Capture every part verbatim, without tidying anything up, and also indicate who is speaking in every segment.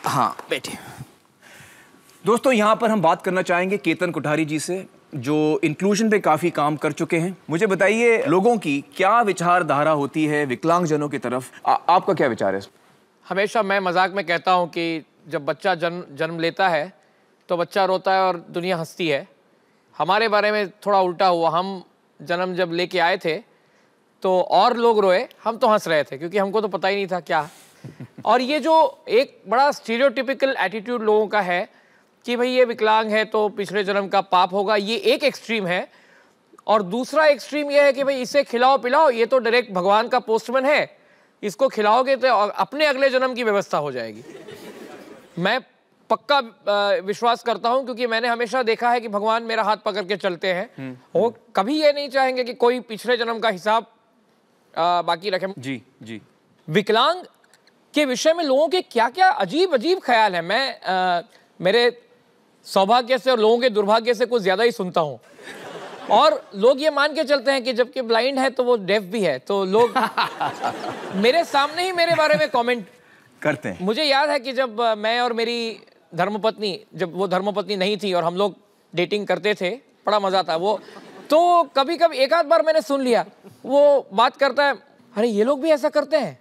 Speaker 1: हाँ बैठिए। दोस्तों यहाँ पर हम बात करना चाहेंगे केतन कोठारी जी से, जो इंक्लूजन पे काफ़ी काम कर चुके हैं। मुझे बताइए लोगों की क्या विचारधारा होती है विकलांगजनों की तरफ, आ, आपका क्या विचार है?
Speaker 2: हमेशा मैं मजाक में कहता हूँ कि जब बच्चा जन्म जन्म लेता है तो बच्चा रोता है और दुनिया हंसती है। हमारे बारे में थोड़ा उल्टा हुआ, हम जन्म जब लेके आए थे तो और लोग रोए, हम तो हंस रहे थे क्योंकि हमको तो पता ही नहीं था क्या। और ये जो एक बड़ा स्टीरियोटिपिकल एटीट्यूड लोगों का है कि भाई ये विकलांग है तो पिछले जन्म का पाप होगा, ये एक एक्सट्रीम है। और दूसरा एक्सट्रीम ये है कि भाई इसे खिलाओ पिलाओ, ये तो डायरेक्ट भगवान का पोस्टमैन है, इसको खिलाओगे तो अपने अगले जन्म की व्यवस्था हो जाएगी। मैं पक्का विश्वास करता हूं क्योंकि मैंने हमेशा देखा है कि भगवान मेरा हाथ पकड़ के चलते हैं, वो कभी ये नहीं चाहेंगे कि कोई पिछले जन्म का हिसाब बाकी रखे।
Speaker 1: जी जी।
Speaker 2: विकलांग के विषय में लोगों के क्या क्या अजीब अजीब ख्याल है। मैं आ, मेरे सौभाग्य से और लोगों के दुर्भाग्य से कुछ ज्यादा ही सुनता हूं, और लोग ये मान के चलते हैं कि जबकि ब्लाइंड है तो वो डेफ भी है, तो लोग मेरे सामने ही मेरे बारे में कमेंट
Speaker 1: करते हैं।
Speaker 2: मुझे याद है कि जब मैं और मेरी धर्मपत्नी, जब वो धर्मपत्नी नहीं थी और हम लोग डेटिंग करते थे, बड़ा मजा था वो, तो कभी कभी एक आध बार मैंने सुन लिया वो बात करता है, अरे ये लोग भी ऐसा करते हैं।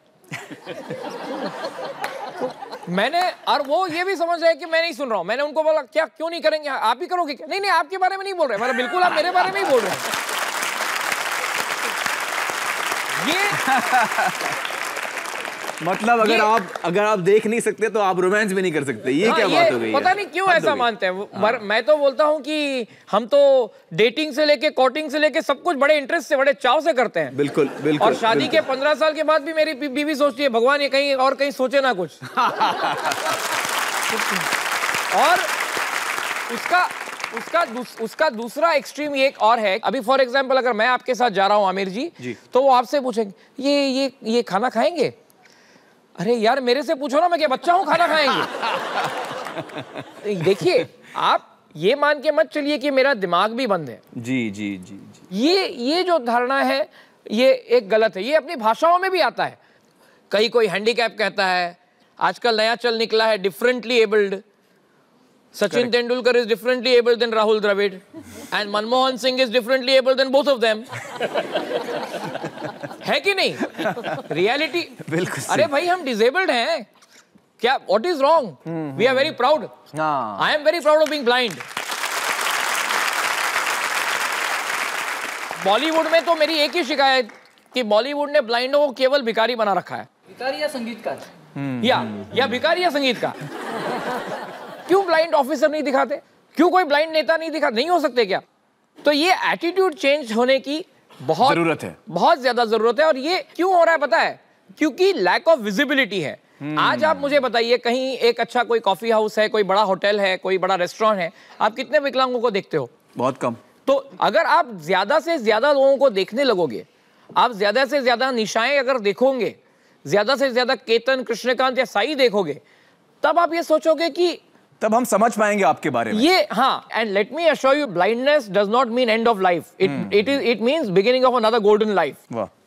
Speaker 2: तो मैंने, और वो ये भी समझ रहे कि मैं नहीं सुन रहा हूं। मैंने उनको बोला क्या, क्यों नहीं करेंगे, आप ही करोगे क्या? नहीं नहीं आपके बारे में नहीं बोल रहे। मतलब बिल्कुल आप मेरे बारे में ही बोल रहे हैं। ये
Speaker 1: मतलब अगर आप अगर आप देख नहीं सकते तो आप रोमांस भी नहीं कर सकते, ये हाँ, क्या ये बात हो गई?
Speaker 2: पता नहीं क्यों ऐसा मानते हैं। हाँ। मैं तो बोलता हूँ कि हम तो डेटिंग से लेके कोटिंग से लेके सब कुछ बड़े इंटरेस्ट से, बड़े चाव से करते हैं।
Speaker 1: बिल्कुल बिल्कुल।
Speaker 2: और शादी बिल्कुल। के पंद्रह साल के बाद भी मेरी बीवी सोचती है भगवान ये कहीं और कहीं सोचे ना कुछ। और उसका उसका दूस, उसका दूसरा एक्सट्रीम ये एक और है। अभी फॉर एग्जाम्पल अगर मैं आपके साथ जा रहा हूँ आमिर जी, जी, तो वो आपसे पूछेंगे ये ये ये खाना खाएंगे? अरे यार मेरे से पूछो ना, मैं क्या बच्चा हूं खाना खाएंगे? देखिए आप ये मान के मत चलिए कि मेरा दिमाग भी बंद है।
Speaker 1: जी जी जी जी।
Speaker 2: ये ये जो धारणा है ये एक गलत है। ये अपनी भाषाओं में भी आता है। कहीं कोई हैंडीकैप कहता है, आजकल नया चल निकला है differently abled. Sachin Tendulkar is differently abled than Rahul Dravid and Manmohan Singh is differently abled than both of them. है कि नहीं? रियलिटी
Speaker 1: बिल्कुल।
Speaker 2: अरे भाई हम डिसेबल्ड हैं क्या? What is wrong? We are very proud. I am very proud of being blind. Bollywood में तो मेरी एक ही शिकायत कि बॉलीवुड ने ब्लाइंडों को केवल भिखारी बना रखा है।
Speaker 3: भिखारी या संगीतकार?
Speaker 2: या या भिखारी या संगीतकार। क्यों ब्लाइंड ऑफिसर नहीं दिखाते? क्यों कोई ब्लाइंड नेता नहीं दिखा? नहीं हो सकते क्या? तो ये एटीट्यूड चेंज होने की बहुत
Speaker 1: जरूरत है, बहुत
Speaker 2: ज्यादा जरूरत है। और ये क्यों हो रहा है पता है? क्योंकि लैक ऑफ विजिबिलिटी है। आज आप मुझे बताइए, कहीं एक अच्छा कोई कॉफी हाउस है, कोई बड़ा होटल है, कोई बड़ा रेस्टोरेंट है, आप कितने विकलांगों को देखते हो?
Speaker 1: बहुत कम।
Speaker 2: तो अगर आप ज्यादा से ज्यादा लोगों को देखने लगोगे, आप ज्यादा से ज्यादा निशाएं अगर देखोगे, ज्यादा से ज्यादा केतन, कृष्णकांत या साई देखोगे, तब आप ये सोचोगे कि
Speaker 1: तब हम समझ पाएंगे आपके बारे में।
Speaker 2: ये हाँ, and let me assure you, blindness does not mean end of life. It it is it means beginning of another golden life.
Speaker 1: वाह।